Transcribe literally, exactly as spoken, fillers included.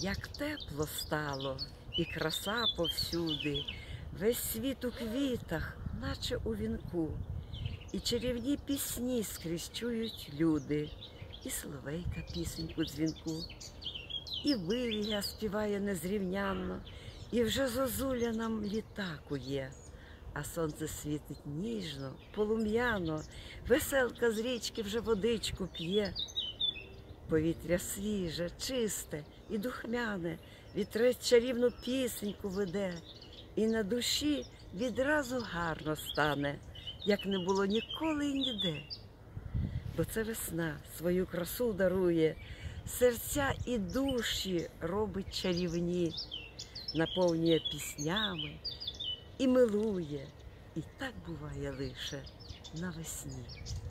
Як тепло стало, і краса повсюди, весь світ у квітах, наче у вінку, і чарівні пісні скрізь чують люди, і соловейка пісеньку дзвінку, і вивія співає незрівнянно, і вже зозуля нам літа кує, а сонце світить ніжно, полум'яно, веселка з річки вже водичку п'є. Повітря свіже, чисте і духмяне, вітрець чарівну пісеньку веде, і на душі відразу гарно стане, як не було ніколи і ніде. Бо це весна свою красу дарує, серця і душі робить чарівні, наповнює піснями і милує, і так буває лише навесні.